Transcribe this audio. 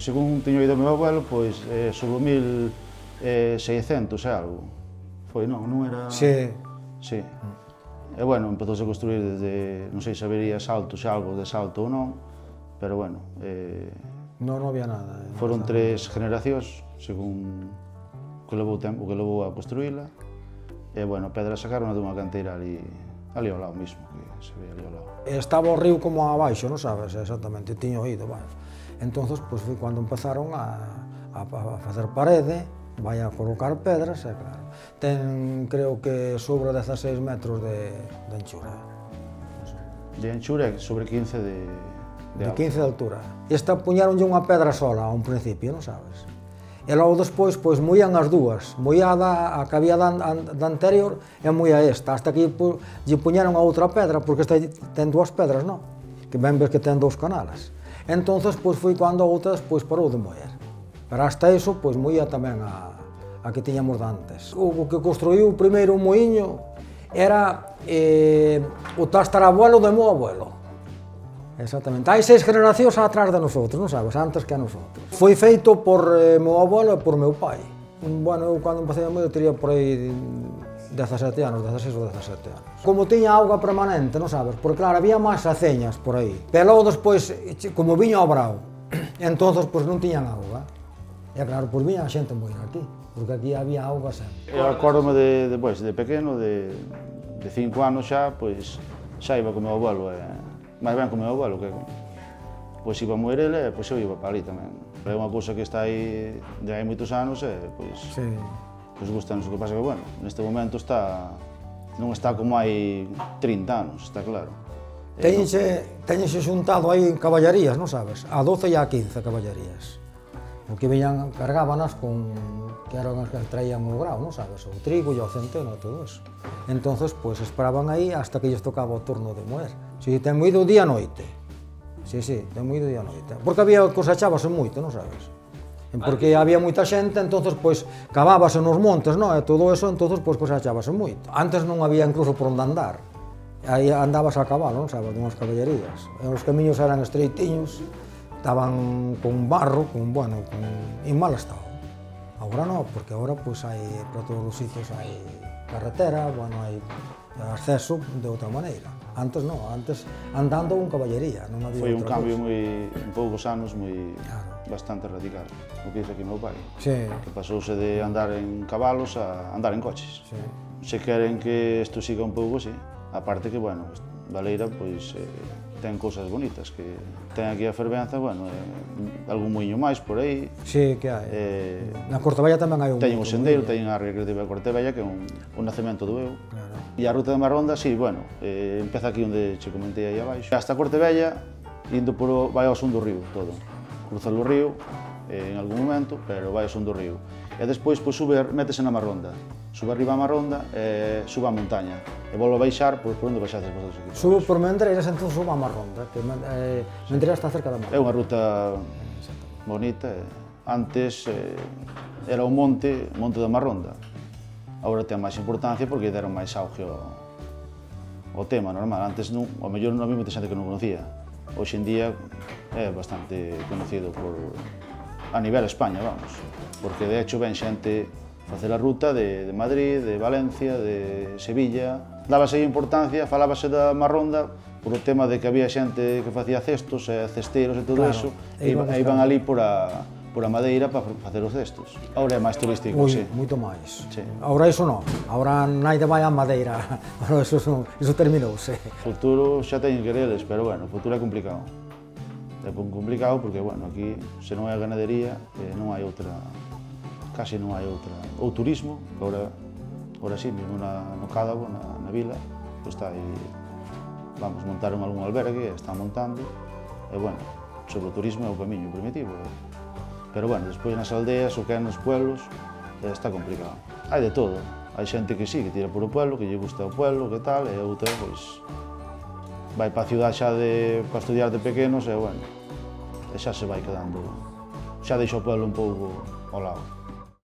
según teño oído o meu abuelo, pois sobre o 1600 e algo. Foi, non era... Sí. Sí. E, bueno, empezouse a construir desde, non sei se habería saltos e algo de salto ou non, pero, bueno... Non había nada. Foron 3 generacións, según o que levou tempo, que levou a construíla. E, bueno, a pedra sacaron dunha canteira ali ao lado mismo, que se ve ali ao lado. Estaba o río como abaixo, non sabes exactamente, tiño oído, vai. Entonces, pois foi cando empezaron a facer parede, vai a colocar pedras, e claro, ten, creo que, sobre 16 metros de anchura. De anchura sobre 15 de De 15 de altura. Esta puñeronlle unha pedra sola a un principio, non sabes? E logo despois, pois, moían as dúas. Moía a que había da anterior e moía esta, hasta que lle puñeron a outra pedra, porque esta ten dúas pedras, non? Que ben ves que ten dous canales. Entonces, pois, foi cando a outra despois parou de moer. Pero hasta iso, pois, moía tamén a que tiñamos de antes. O que construiu o primeiro moinho era o tastarabuelo do meu abuelo. Exactamente. Hai 6 generacións atrás de nosotros, non sabes, antes que a nosotros. Foi feito por meu abuelo e por meu pai. Bueno, eu cando empecé a moer teria por aí 17 anos, 16 ou 17 anos. Como tiña auga permanente, non sabes, porque claro, había máis aceñas por aí. Pero logo despois, como viña o brao, entonces pois non tiñan auga. E claro, pois viña a xente moer aquí, porque aquí había auga sempre. Eu acórdome de pequeno, de 5 anos xa, pois xa iba con meu abuelo, máis ben con meu abuelo, que pois iba a moer ele, pois eu iba para ali tamén. É unha cousa que está aí de hai moitos anos e pois gustanos. O que pasa que, bueno, neste momento non está como hai 30 anos, está claro. Teñense xuntado aí caballarías, non sabes? A 12 e a 15 caballarías. Porque viñan, cargábanas con, que eran as que traían o grao, non sabes? O trigo e o centeno e todo eso. Entonces, pois, esperaban aí hasta que lles tocaba o turno de moer. Si, ten moído día e noite. Si, ten moído día e noite. Porque había cosechábase moito, non sabes? Porque había moita xente, entonces, pois, cavábase nos montes, non? E todo eso, entonces, pois, cosechábase moito. Antes non había incluso por onde andar. Aí andabas a cabalo, non sabes? Dunhas caballerías. E os camiños eran estreitiños, estaban con barro, en mal estado. Agora non, porque agora pois hai, para todos os sitios hai carretera, hai acceso de outra maneira. Antes non, antes andando con caballería, non había outra Foi cosa. un cambio en poucos anos bastante radical, o que dice aquí meu pai. Que pasouse de andar en cabalos a andar en coches. Se queren que isto siga un pouco así, aparte que, bueno, Baleira, pois, ten cousas bonitas, que ten aquí a fervenza, bueno, algún muiño máis por aí. Sí, que hai. Na Cortevella tamén hai un... Teñen o sendeiro, teñen a recreativa de Cortevella, que é un nacemento do eu. E a ruta de Marronda, sí, bueno, empeza aquí onde che comentei aí abaixo. Hasta Cortevella, vai ao son do río, todo. Cruza o río, en algún momento, pero vai ao son do río. E despois, pois, métese na Marronda. Sube arriba a Marronda e sube a montaña. E volve a baixar por onde baixaste vosotros aquí. Sube por Mendreiras, entón sube a Marronda, que Mendreiras está cerca da Marronda. É unha ruta bonita. Antes era o monte da Marronda. Agora ten máis importancia porque deron máis auge ao tema normal. Antes, ao mellor, non había moita xente que non conocía. Hoxe en día é bastante conocido a nivel España, vamos. Porque, de hecho, ven xente facer a ruta de Madrid, de Valencia, de Sevilla. Dábase importancia, falábase da Marronda por o tema de que había xente que facía cestos e cesteiros e todo iso, e iban ali por a madeira para facer os cestos. Agora é máis turístico, sí. Moito máis. Agora iso non, agora naide vai a madeira, iso terminouse. O futuro xa teñen que eles, pero, bueno, o futuro é complicado. É complicado porque, bueno, aquí, se non hai a ganadería, non hai outra... Casi non hai outra. O turismo, agora sí, mesmo no Cádabo, na vila, pois está aí, vamos, montaron algún albergue, están montando, e, bueno, sobre o turismo é o camiño primitivo. Pero, bueno, despois nas aldeas, o que é nos pueblos, está complicado. Hai de todo. Hai xente que sí, que tira por o pueblo, que lle gusta o pueblo, que tal, e outra, pois, vai para a ciudad xa para estudiar de pequenos, e, bueno, xa se vai quedando, xa deixa o pueblo un pouco ao lado.